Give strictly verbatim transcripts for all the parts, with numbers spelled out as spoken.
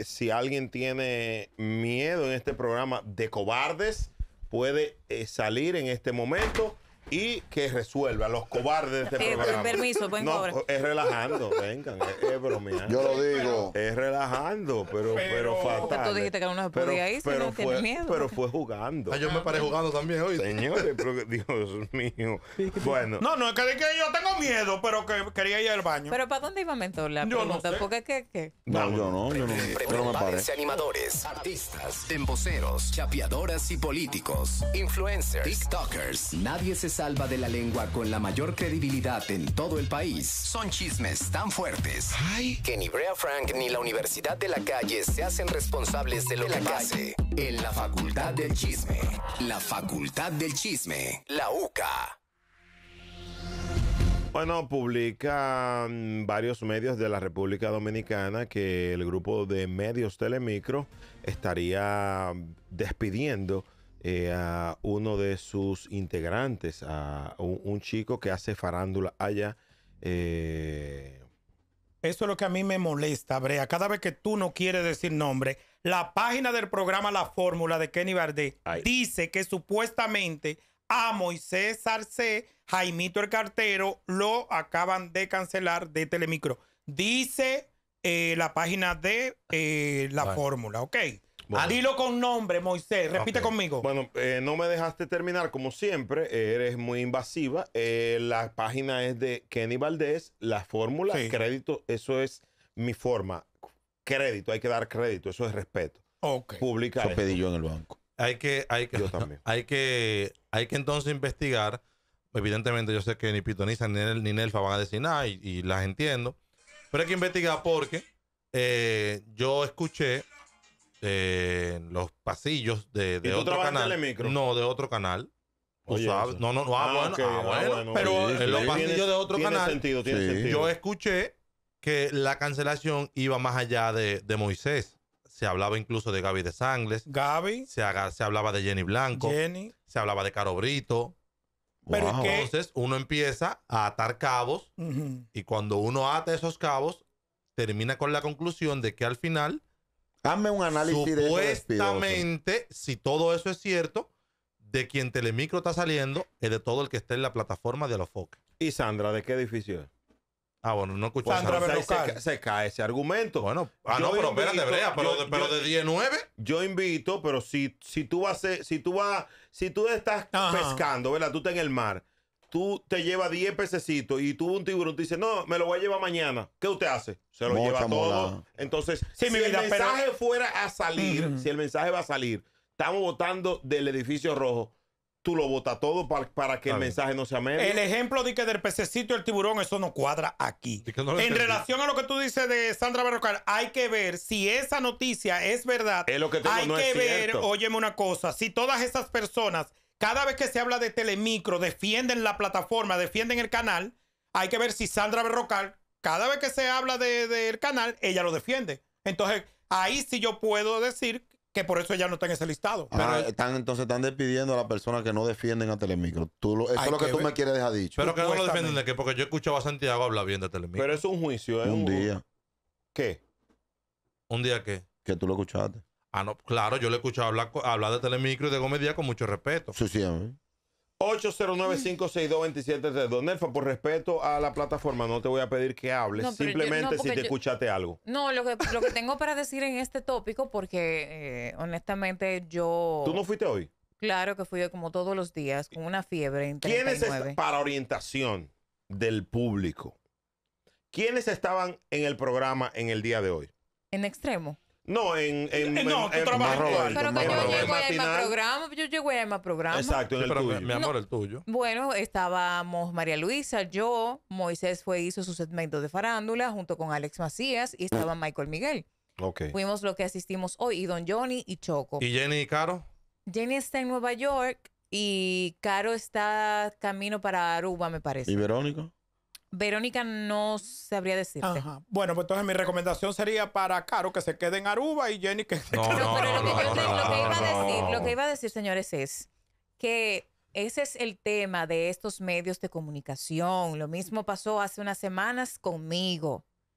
que si alguien tiene miedo en este programa de cobardes, puede eh, salir en este momento y que resuelva los cobardes de este Eh, programa. permiso, buen No, cobra. es relajando, vengan, es, es bromeando. Yo lo digo. Es relajando, pero, pero, fatal. Porque tú dijiste que no se Pero- podía ir si pero no fue, tienes miedo. Pero fue jugando. Ah, yo me paré jugando también hoy. Señores, pero que- Dios mío. Bueno, No, no, es que, que yo tengo miedo, pero que quería ir al baño. Pero ¿para dónde iba Mentor la Yo no pregunta? sé. Porque ¿qué, qué? No, yo no, yo no, yo no me paré. Prepárense animadores, artistas, emboceros, chapeadoras y políticos, influencers, tiktokers. Nadie se salva de la lengua con la mayor credibilidad en todo el país. Son chismes tan fuertes que ni Brea Frank ni la Universidad de la Calle se hacen responsables de lo que pase en la Facultad del Chisme. La Facultad del Chisme, la U C A. Bueno, publican varios medios de la República Dominicana que el grupo de medios Telemicro estaría despidiendo eh, a uno de sus integrantes, a un, un chico que hace farándula allá. Eh, Eso es lo que a mí me molesta, Brea. Cada vez que tú no quieres decir nombre, la página del programa La Fórmula de Kenny Bardé Ay. dice que supuestamente a Moisés Arce, Jaimito el Cartero, lo acaban de cancelar de Telemicro. Dice eh, la página de eh, La Bueno. Fórmula, ¿ok? Bueno. Dilo con nombre, Moisés. Repite Ok. conmigo. Bueno, eh, no me dejaste terminar como siempre, eh, eres muy invasiva. Eh, la página es de Kenny Valdés, la fórmula, Sí. crédito, eso es mi forma. Crédito, hay que dar crédito, eso es respeto. Ok. Publica Eso esto. pedí yo en el banco. Hay que, hay que, Yo también. hay que, hay que entonces investigar. Evidentemente, yo sé que ni Pitoniza ni, Nel- ni Nelfa van a decir nada y, y las entiendo. Pero hay que investigar porque eh, yo escuché eh, en los pasillos de, de ¿Y tú otro trabajas en canal. Telemicro? No, de otro canal. Tú Oye, sabes. eso. No, no, no. Ah, Ah, bueno, ok, ah, ah, bueno. bueno, Pero sí, en los sí. pasillos Tiene- de otro tiene canal. sentido, tiene Sí. sentido. Yo escuché que la cancelación iba más allá de, de Moisés. Se hablaba incluso de Gaby de Sangles. Gaby, Se, haga- se hablaba de Jenny Blanco. Jenny. Se hablaba de Caro Brito. Pero Wow. ¿qué? Entonces uno empieza a atar cabos Ujú. y cuando uno ata esos cabos, termina con la conclusión de que al final, Hazme un análisis de eso despidoso. supuestamente, si todo eso es cierto, de quien Telemicro está saliendo es de todo el que esté en la plataforma de Alofoque. ¿Y Sandra, de qué edificio es? Ah, bueno, no escuché. Sandra Sandra. Entonces, ahí Berrocal. se, ca- se cae ese argumento. Bueno, ah, Yo no, pero espérate, invito- Brea, pero, yo- de, pero yo- de diez a nueve. Yo invito, pero si, si tú vas a ser- si tú vas, si tú estás Ajá. pescando, ¿verdad? Tú estás en el mar, tú te llevas diez pececitos y tú un tiburón te dice, no, me lo voy a llevar mañana. ¿Qué usted hace? Se lo Mocha lleva todo. molada. Entonces, Sí, si mi el vida, pero- mensaje fuera a salir, Ujú. si el mensaje va a salir, estamos votando del edificio rojo, tú lo votas todo para, para que Está el bien. mensaje no sea medio. El ejemplo de que del pececito y el tiburón, eso no cuadra aquí. Y que no lo En entendí. relación a lo que tú dices de Sandra Berrocal, hay que ver si esa noticia es verdad. Es lo que te digo, hay no que es ver, cierto. óyeme una cosa, si todas esas personas, cada vez que se habla de Telemicro, defienden la plataforma, defienden el canal, hay que ver si Sandra Berrocal, cada vez que se habla de- del canal, ella lo defiende. Entonces, ahí sí yo puedo decir que por eso ella no está en ese listado. Ah, están, entonces están despidiendo a las personas que no defienden a Telemicro. Tú lo- eso Hay es lo que, que tú ver. me quieres dejar dicho. Pero que no lo Supuestamente. defienden de qué, porque yo escuchaba a Santiago hablar bien de Telemicro. Pero es un juicio. Es un día ¿Qué? Un día que. que tú lo escuchaste. Ah, no, claro, yo le he escuchado hablar, hablar de Telemicro y de Comedia con mucho respeto. Sí, sí, a mí. ocho cero nueve, cinco seis dos, dos siete tres dos. Nelfa, por respeto a la plataforma, no te voy a pedir que hables. No, pero yo- simplemente no, si porque te yo- escuchaste algo. No, lo que, lo que tengo para decir en este tópico, porque eh, honestamente yo... ¿Tú no fuiste hoy? Claro que fui como todos los días, con una fiebre en ¿Quiénes treinta y nueve. est- para orientación del público? ¿Quiénes estaban en el programa en el día de hoy? En extremo. No, en... en, Eh, no, en- tú en- trabajas en- igual. Pero que más yo Robert. llego a ir más matinal. programa, yo llego a ir más programa. Exacto, en Sí, el pero mi, tuyo. mi amor, el tuyo. Bueno, estábamos María Luisa, yo, Moisés fue hizo su segmento de farándula junto con Alex Macías y estaba Michael Miguel. Ok. Fuimos lo que asistimos hoy, y Don Johnny y Choco. ¿Y Jenny y Caro? Jenny está en Nueva York y Caro está camino para Aruba, me ¿Y parece. Verónica? Verónica no sabría decirte. Ajá. Bueno, pues entonces mi recomendación sería para Caro que se quede en Aruba y Jenny que se No, quede. No, pero lo que, yo te- lo que iba a no, decir, no. lo que iba a decir, señores, es que ese es el tema de estos medios de comunicación. Lo mismo pasó hace unas semanas conmigo.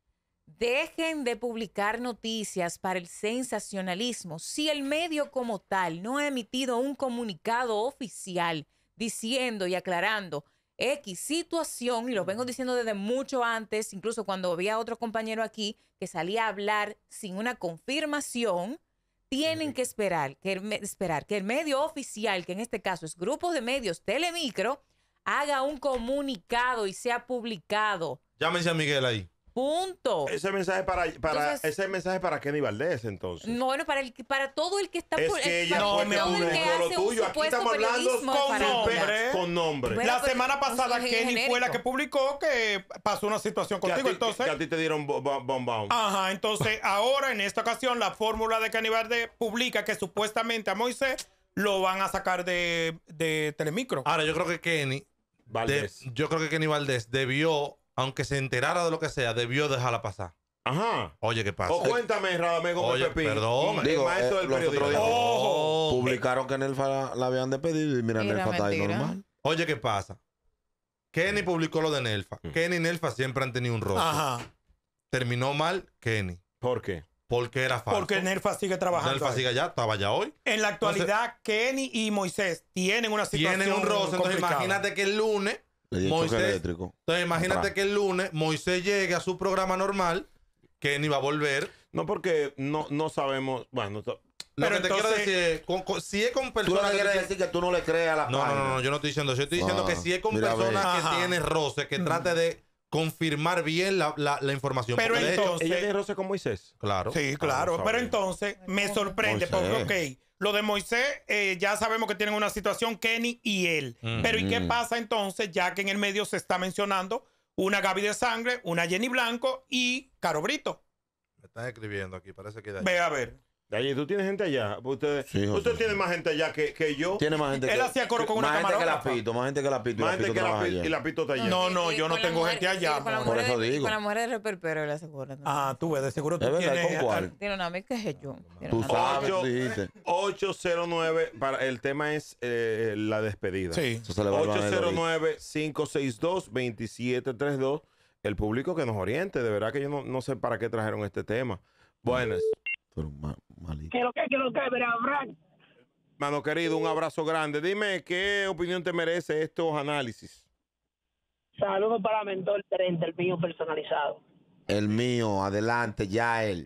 Dejen de publicar noticias para el sensacionalismo. Si el medio como tal no ha emitido un comunicado oficial diciendo y aclarando X situación, y lo vengo diciendo desde mucho antes, incluso cuando había otro compañero aquí que salía a hablar sin una confirmación, tienen que esperar que, el, esperar que el medio oficial, que en este caso es Grupo de Medios Telemicro, haga un comunicado y sea publicado. Llámense a Miguel ahí. Punto. Ese mensaje para, para Entonces, ese mensaje para Kenny Valdés, entonces. No, bueno, para el para todo el que está Es por que ella para no, fue mi que todo el amor, que publicó lo hace un tuyo. Aquí supuesto estamos hablando periodismo de con farándula. nombre. Con nombre. Bueno, La pero semana pasada es Kenny genérico. fue la que publicó que pasó una situación que, a contigo. ti, Entonces, que a ti te dieron bombón. Bom, bom. ajá, entonces ahora en esta ocasión la fórmula de Kenny Valdés publica que supuestamente a Moisés lo van a sacar de, de Telemicro. Ahora, yo creo que Kenny, Valdés. de- yo creo que Kenny Valdés debió, aunque se enterara de lo que sea, debió dejarla pasar. Ajá. Oye, ¿qué pasa? O cuéntame, Radamé Gómez Oye, Pepín. perdón. el Digo, maestro eh, del los otros periodismo. días- Ojo. Publicaron que Nelfa la, la habían despedido y mira, Mira, Nelfa está ahí mentira. normal. Oye, ¿qué pasa? Kenny publicó lo de Nelfa. Mm. Kenny y Nelfa siempre han tenido un roce. Ajá. Terminó mal Kenny. ¿Por qué? Porque era falso. Porque Nelfa sigue trabajando. Nelfa ahí. sigue allá, estaba allá hoy. En la actualidad, Kenny y Moisés tienen una situación Tienen un roce. Entonces, complicada. imagínate que el lunes. Le di el choque Moisés- eléctrico. Entonces, imagínate Atrás. que el lunes Moisés llegue a su programa normal. Kenny va a volver. No, porque no, no sabemos. Bueno, to- Lo Pero que te entonces- quiero decir es, con- con- si es con Tú no personas le que quieres tú- decir que tú no le crees a la No, no, página. no, no, yo no estoy diciendo eso. Yo estoy diciendo Ah, que si es con mira, ve. personas que Ajá. tienen roce, que trate de confirmar bien la, la- la información. Pero Porque de hecho- entonces- ella tiene roce con Moisés. claro. Sí, claro. Ah, no pero sabía. entonces me sorprende Moisés. porque, ok, lo de Moisés, eh, ya sabemos que tienen una situación Kenny y él. Mm. Pero ¿y qué Mm. pasa entonces, ya que en el medio se está mencionando una Gaby de Sangre, una Jenny Blanco y Caro Brito? Me están escribiendo aquí, parece que de ahí. Ve a ver. De allí, ¿tú tienes gente allá? Usted, Sí, José, usted sí. tiene más gente allá que, que yo. Tiene más gente Él que hacía coro con una más gente que la camarógrafa. pito, más gente que la pito. y Más la gente pito que la trabaja pi- allá. y la pito está allá. No, no, Y yo no con la tengo mujer- gente allá, y con la amor. Por eso mujer- digo. Con la mujer de reperpero él asegura. Ah, tú ves, de seguro tú Es verdad, tienes... ¿con cuál? Tiene una amiga que es yo. Tiene Tú una- sabes, Ocho- dijiste. ocho cero nueve, para, el tema es eh, la despedida. Sí. Eso se le va al ocho cero banero nueve, cinco seis dos, dos siete tres dos. El público que nos oriente. De verdad que yo no, no sé para qué trajeron este tema. Buenas. Pero ma- malito. que lo que que lo que verá Frank. Mano querido, un abrazo grande. Dime, ¿qué opinión te merece estos análisis? Saludos para Mentor treinta, el mío personalizado. El mío, adelante, ya él.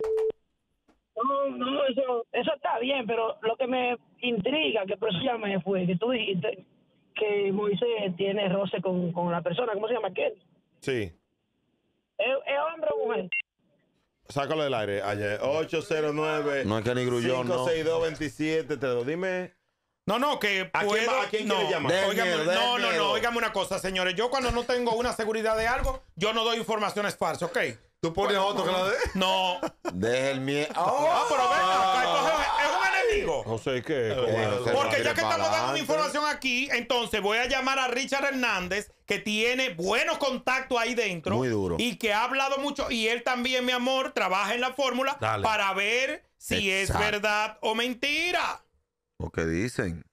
No, no, eso, eso está bien, pero lo que me intriga, que por eso llamé, fue que tú dijiste que Moisés tiene roce con, con la persona, ¿cómo se llama? ¿Qué? Sí. ¿Es, es hombre o mujer? Sácalo del aire. Ayer. ocho cero nueve, No es que ni grullón, cinco no. seis dos, dos siete tres dos. Dime. No, no, que ¿A quién puedo... va- a quién no, quiere llamar? Del óigame- miedo, del no, no, miedo. no, óigame una cosa, señores. Yo cuando no tengo una seguridad de algo, yo no doy informaciones falsas, ¿ok? Tú pones a otro que la de. No. Deja el miedo. Ah, pero venga, acá, entonces es un enemigo. José, ¿qué? ¿Cómo Eh, es? José, Porque tire ya que para estamos dando una adelante. información aquí, entonces voy a llamar a Richard Hernández, que tiene buenos contactos ahí dentro. Muy duro. Y que ha hablado mucho. Y él también, mi amor, trabaja en la fórmula Dale. para ver si Exacto. es verdad o mentira. Lo que dicen.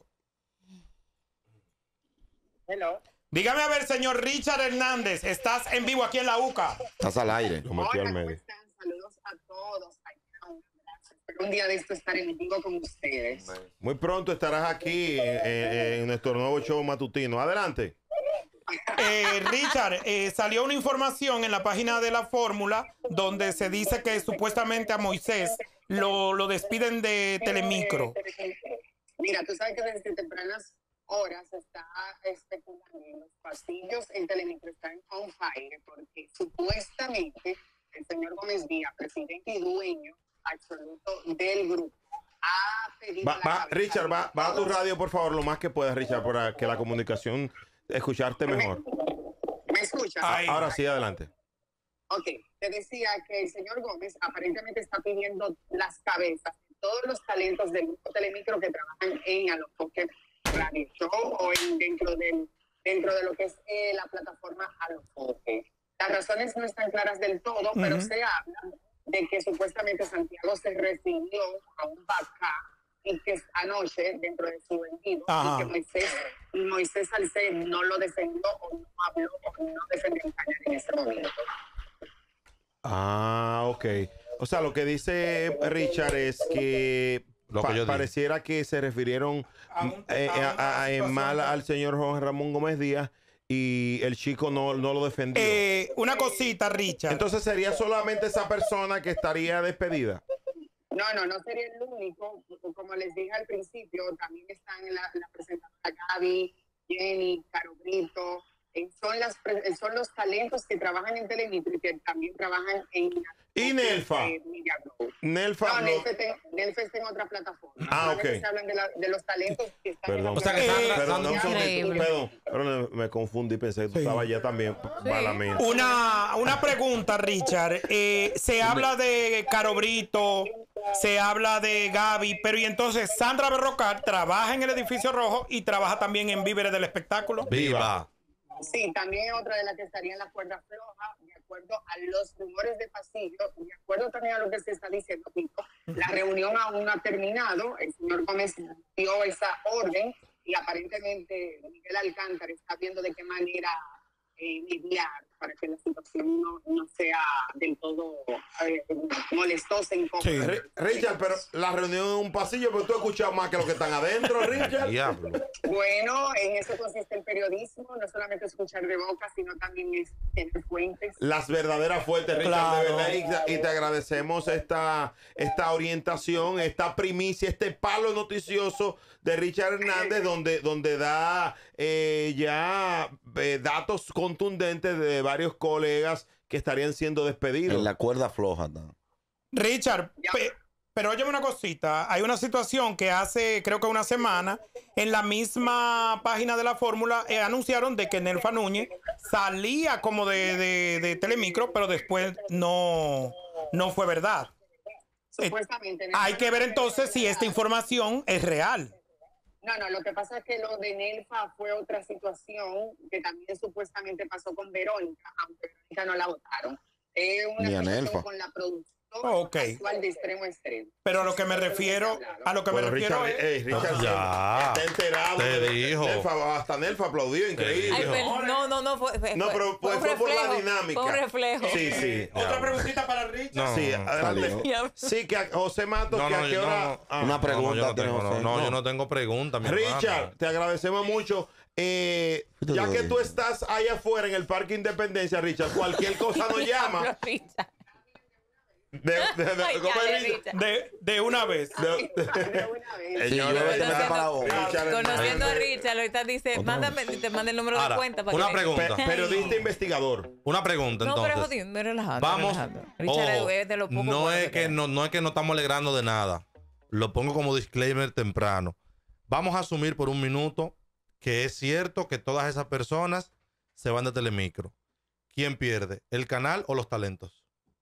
Hello. Dígame a ver, señor Richard Hernández, estás en vivo aquí en la UCA. Estás al aire. Lo metí al Hola, ¿cómo medio. están? Saludos a todos. Ay, un abrazo. Espero un día de esto estar en vivo con ustedes. Muy pronto estarás aquí en, en- en nuestro nuevo show matutino. Adelante. Eh, Richard, eh, salió una información en la página de la fórmula donde se dice que supuestamente a Moisés lo, lo despiden de Telemicro. Mira, tú sabes que desde tempranas horas se está especulando en los pasillos en Telemicro están on fire porque supuestamente el señor Gómez Díaz, presidente y dueño absoluto del grupo, ha pedido Va, la va, cabeza Richard, de va, va a tu todos. radio, por favor, lo más que puedas, Richard, para que la comunicación, escucharte mejor. ¿Me escuchas? Ay. Ahora sí, adelante. Ok, te decía que el señor Gómez aparentemente está pidiendo las cabezas de todos los talentos del grupo Telemicro que trabajan en Alofoque Radio Show o en, dentro, del, dentro de lo que es eh, la plataforma Alofoque. Las razones no están claras del todo, pero Ujú. se habla de que supuestamente Santiago se refirió a un vaca y que anoche dentro de su vendido Ajá. y que Moisés, y Moisés Salcé no lo defendió o no habló o no defendió en Cañar en ese momento. Ah, ok. O sea, lo que dice Richard es que, Lo que pa- yo dije. pareciera que se refirieron A un- eh, a a- una a- a- en situación mal tal. al señor Juan Ramón Gómez Díaz y el chico no, no lo defendió. Eh, una cosita, Richard. Entonces sería solamente esa persona que estaría despedida. No, no, no sería el único. Como les dije al principio, también están la, la presentadora Gaby, Jenny, Caro Brito. Eh, son, las, pre- eh, son los talentos que trabajan en Telemicro y que también trabajan en... ¿Y Nelfa? eh, Media Group. Nelfa, No, no- Nelfa está, Nelfa está en otra plataforma. Ah, Solamente ok. se hablan de, la- de los talentos que están Perdón. en la O sea que Eh, Sandra, Perdón, Sandra- un segundito. Increíble. Perdón, perdón, me confundí, pensé que tú Sí. estabas allá también. Mala mía. Una, una pregunta, Richard. Eh, se habla de Caro Brito, se habla de Gaby, pero y entonces Sandra Berrocal trabaja en el edificio rojo y trabaja también en Víveres del Espectáculo. Viva. Sí, también otra de las que estaría en la cuerda floja, de acuerdo a los rumores de pasillo, de acuerdo también a lo que se está diciendo, Tito, la reunión aún no ha terminado, el señor Gómez dio esa orden y aparentemente Miguel Alcántara está viendo de qué manera eh, mediar para que la situación no, no sea del todo eh, molestosa e incómoda. Sí. Ri- Richard, pero la reunión en un pasillo, pero tú has escuchado más que lo que están adentro, Richard. Diablo. Bueno, en eso consiste el periodismo, no solamente escuchar de boca, sino también es tener fuentes. Las verdaderas fuentes, Richard, de Claro. verdad. Y, y te agradecemos esta, esta orientación, esta primicia, este palo noticioso de Richard Hernández, donde, donde da eh, ya eh, datos contundentes de varios colegas que estarían siendo despedidos. En la cuerda floja. ¿no? Richard, Ya. pe- pero óyeme una cosita. Hay una situación que hace, creo que una semana, en la misma página de la fórmula, eh, anunciaron de que Nelfa Núñez salía como de, de, de Telemicro, pero después no, no fue verdad. Supuestamente. Hay que ver entonces si esta información es real. No, no, lo que pasa es que lo de Nelfa fue otra situación que también supuestamente pasó con Verónica, aunque Verónica no la votaron. Es una Ni a situación Nelfa. con la producción Ok. actual de extremo a extremo. Pero a lo que me refiero, a lo que me Bueno, refiero Richard, es... eh, Richard Ya. está enterado. Te de- dijo. Nelfa, hasta Nelfa aplaudió, increíble. Ay, Dijo. pero no, no, no fue. fue- No, pero fue fue, un fue por la reflejo, dinámica. Fue un reflejo. Sí, sí. Otra preguntita para Richard. No. Sí, adelante. Salió. Ya. Sí, que a José Matos, No, que no, a qué yo hora. no. Ah. Una No, pregunta no, yo no tiene tengo, no, José. no, No. yo no tengo pregunta, mi Richard, hermano. te agradecemos mucho. Eh, Yo te ya lo que digo. tú estás ahí afuera en el Parque Independencia, Richard, cualquier cosa nos llama. Richard. De, de, de- Ay, ¿cómo ya, es, de Richard? Richard. De, de una vez. De- De una vez. Si llueve, te Señores, metes para la boca. Richard Conociendo a Hernández, Richard, ahorita dice, mándame, te manda el número Ahora, de cuenta para una que- pregunta. pe- periodista investigador. Una pregunta, No, pero entonces. jodido, me relajando. Vamos. relajando. Richard ojo, es de los pocos no, buenos es que queda. no, no es que no estamos alegrando de nada. Lo pongo como disclaimer temprano. Vamos a asumir por un minuto que es cierto que todas esas personas se van de Telemicro. ¿Quién pierde? ¿El canal o los talentos?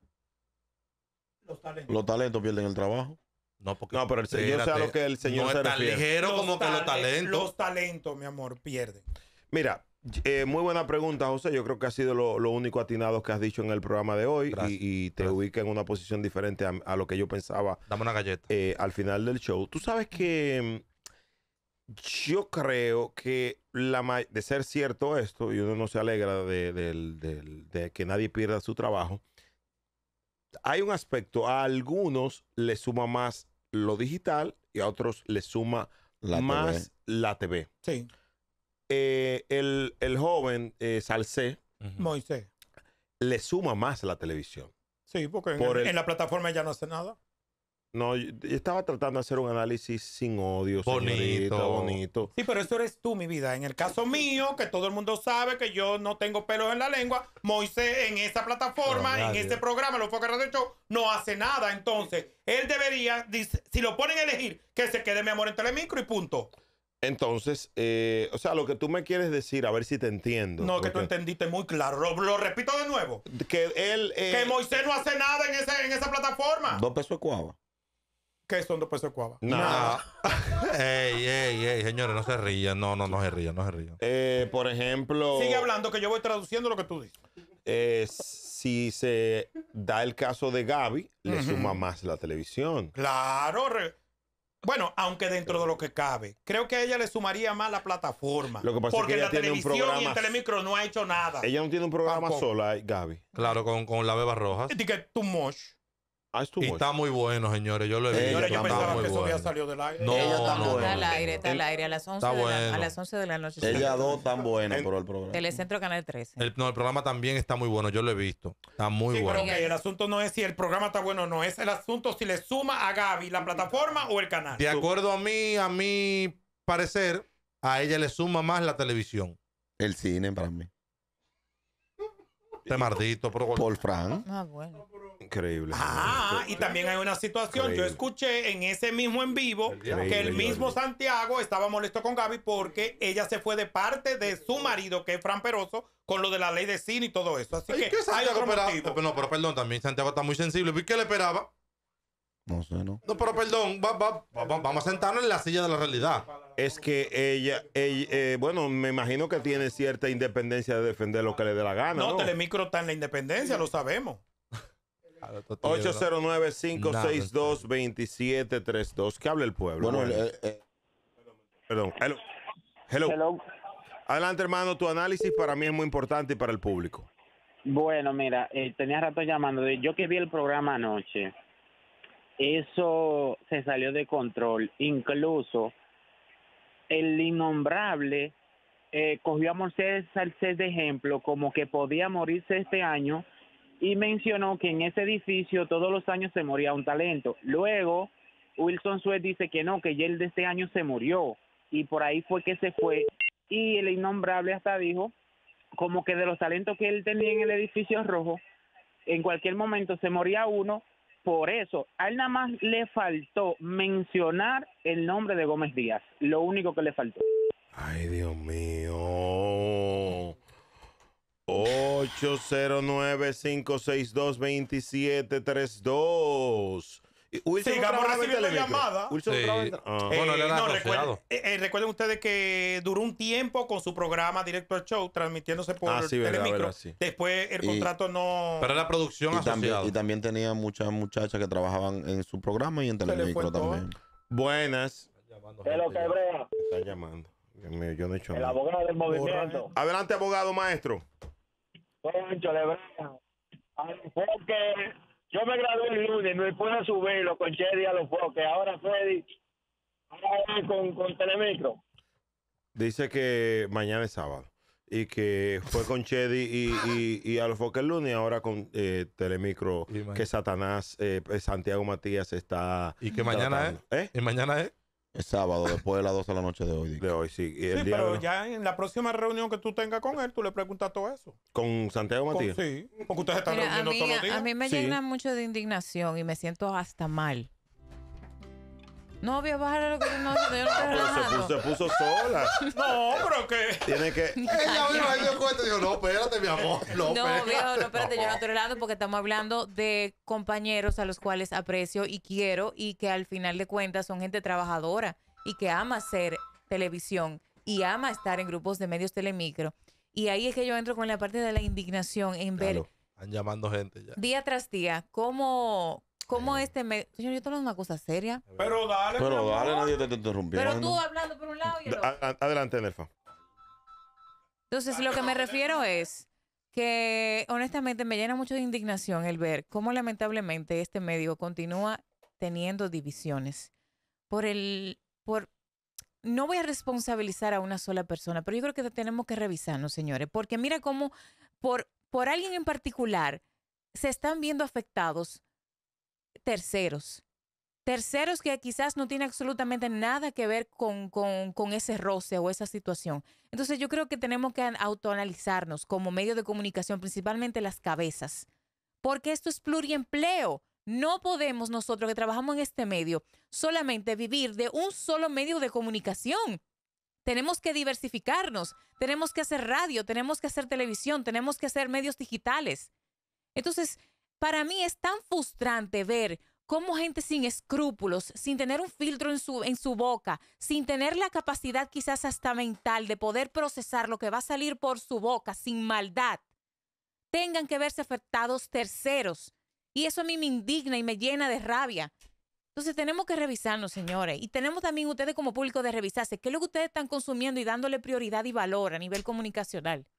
Los talentos. Los talentos pierden el trabajo. No, porque No, pero el señor espérate, sabe a lo que el señor no se es tan refiere. ligero como que los tale- talentos. Los talentos, mi amor, pierden. Mira, eh, muy buena pregunta, José. Yo creo que ha sido lo, lo único atinado que has dicho en el programa de hoy Gracias. y, y te Gracias. ubica en una posición diferente a, a lo que yo pensaba Dame una galleta. eh, al final del show. Tú sabes que mm, yo creo que la ma- de ser cierto esto, y uno no se alegra de, del- del- de que nadie pierda su trabajo, hay un aspecto, a algunos les suma más lo digital y a otros les suma La más T V. la T V. Sí, Eh, el, el joven eh, Salcé Ujú. Moisés. le suma más la televisión. Sí, porque en, Por el- en la plataforma ya no hace nada. No, yo, yo estaba tratando de hacer un análisis sin odio, Bonito. señorita, bonito. Sí, pero eso eres tú, mi vida. En el caso mío, que todo el mundo sabe que yo no tengo pelos en la lengua, Moisés en esa plataforma, Pero en nadie. este programa, los Focas Radio Show, no hace nada. Entonces, él debería, dice, si lo ponen a elegir, que se quede mi amor en Telemicro y punto. Entonces, eh, o sea, lo que tú me quieres decir, a ver si te entiendo. No, que tú porque- entendiste muy claro. Lo, lo repito de nuevo. Que él... eh, Que Moisés no hace nada en, ese, en esa plataforma. Dos pesos de cuava. ¿Qué son dos pesos de cuava? nada. ey, ey, ey, señores, no se rían. No, no, no se rían, no se rían. Eh, por ejemplo... Sigue hablando que yo voy traduciendo lo que tú dices. eh, si se da el caso de Gaby, le Ujú. suma más la televisión. Claro. re- Bueno, aunque dentro de lo que cabe, creo que a ella le sumaría más la plataforma. Lo que pasa porque es que ella la tiene un televisión y programa- el Telemicro no ha hecho nada. Ella no tiene un programa Tampoco. sola, Gaby. Claro, con, con la Beba Rojas. Y que too much. Ah, es tu Y voz. está muy bueno, señores. Yo lo he visto. Ella Señores, yo está pensaba muy que eso bueno. ya salió del aire. No, Ella está no, buena. Está no. al aire, está al aire a las once, Está de, la, bueno. a las once de la noche. Ellas dos tan buenas por el programa. Telecentro Canal trece. El, no, el programa también está muy bueno. Yo lo he visto. Está muy Sí, bueno. pero ok, el asunto no es si el programa está bueno o no, es el asunto si le suma a Gaby la plataforma o el canal. De acuerdo a mí, a mi parecer, a ella le suma más la televisión. El cine para mí. Este maldito. Pero, Por Fran. Ah, bueno. Increíble. Ah, y también hay una situación. Increíble. Yo escuché en ese mismo en vivo Increíble, que el mismo Jordi. Santiago estaba molesto con Gaby porque ella se fue de parte de su marido, que es Fran Peroso, con lo de la ley de cine y todo eso. Así ¿Y que qué hay Santiago otro esperaba? motivo. Pero, no, pero perdón, también Santiago está muy sensible. ¿Y qué le esperaba? No sé, ¿no? No, pero perdón, va- va- va- vamos a sentarnos en la silla de la realidad. Es que ella, ella eh, bueno, me imagino que tiene cierta independencia de defender lo que le dé la gana, No, ¿no? Telemicro está en la independencia, lo sabemos. ocho cero nueve, cinco seis dos, dos siete tres dos. ¿Qué habla el pueblo? Bueno, Bueno, eh, eh, perdón. Hello. Hello. Hello. Adelante, hermano. Tu análisis para mí es muy importante y para el público. Bueno, mira, eh, tenía rato llamando. Yo que vi el programa anoche, eso se salió de control. Incluso el innombrable eh, cogió a Moisés Salcés de ejemplo, como que podía morirse este año, y mencionó que en ese edificio todos los años se moría un talento. Luego, Wilson Suez dice que no, que ya el de este año se murió, y por ahí fue que se fue. Y el innombrable hasta dijo como que de los talentos que él tenía en el edificio rojo, en cualquier momento se moría uno. Por eso, a él nada más le faltó mencionar el nombre de Gómez Díaz, lo único que le faltó. Ay, Dios mío. ocho cero nueve, cinco seis dos, dos siete tres dos. Y Wilson no Sigamos trabaja en recibiendo Telemicro. llamadas. Wilson Sí. trabaja en- Ah. Eh, Bueno, él era no, asociado. recuerden, eh, eh, recuerden ustedes que duró un tiempo con su programa Directo al Show, transmitiéndose por Ah, sí, verdad, Telemicro. verdad, sí. Después el Y- contrato no... Pero era producción y, también, asociada. y también tenía muchas muchachas que trabajaban en su programa y en le fue Telemicro todo. también. Buenas. Es lo que brea, Me están llamando. Dios mío, yo no he hecho el nada. abogado del movimiento. Adelante, abogado maestro. Concho, le brea. Porque yo me gradué el lunes, me pude subirlo con Chedi a los foques. Ahora Freddy, ahora con, con Telemicro. Dice que mañana es sábado. Y que fue con Chedi y, y, y a los foques el lunes y ahora con eh, Telemicro, Y ma- que Satanás, eh, Santiago Matías está... ¿Y que mañana es? tratando. ¿Eh? ¿Y mañana es? Es sábado, después de las doce de la noche de hoy. De hoy, sí. Y el Sí, diablo- pero ya en la próxima reunión que tú tengas con él, tú le preguntas todo eso. Con Santiago Con- Matías. sí, porque ustedes están Mira, a, reuniendo mí, todos los días. a mí me Sí. llena mucho de indignación y me siento hasta mal. No, voy a bajar lo que no, yo no estoy Pero se relajando. puso, se puso sola. No, pero que... Tiene que... Ella misma se dio cuenta y dijo, no, espérate, mi amor. No, No, espérate. viejo, no, espérate, yo no estoy relajando porque estamos hablando de compañeros a los cuales aprecio y quiero y que al final de cuentas son gente trabajadora y que ama hacer televisión y ama estar en grupos de medios Telemicro. Y ahí es que yo entro con la parte de la indignación en ver Claro. Están llamando gente ya. día tras día cómo, cómo este medio... Señor, yo tengo una cosa seria. Pero dale, mi Pero amor. dale, nadie te está interrumpiendo. Pero tú hablando por un lado y el otro. A- a- Adelante, Nerfa. Entonces, lo que me refiero es que honestamente me llena mucho de indignación el ver cómo lamentablemente este medio continúa teniendo divisiones por el, por, no voy a responsabilizar a una sola persona, pero yo creo que tenemos que revisarnos, señores, porque mira cómo por, por alguien en particular se están viendo afectados terceros. Terceros que quizás no tienen absolutamente nada que ver con, con, con ese roce o esa situación. Entonces yo creo que tenemos que autoanalizarnos como medio de comunicación, principalmente las cabezas, porque esto es pluriempleo. No podemos nosotros que trabajamos en este medio solamente vivir de un solo medio de comunicación. Tenemos que diversificarnos, tenemos que hacer radio, tenemos que hacer televisión, tenemos que hacer medios digitales. Entonces, para mí es tan frustrante ver cómo gente sin escrúpulos, sin tener un filtro en su, en su boca, sin tener la capacidad quizás hasta mental de poder procesar lo que va a salir por su boca sin maldad, tengan que verse afectados terceros. Y eso a mí me indigna y me llena de rabia. Entonces tenemos que revisarnos, señores. Y tenemos también ustedes como público de revisarse. ¿Qué es lo que ustedes están consumiendo y dándole prioridad y valor a nivel comunicacional?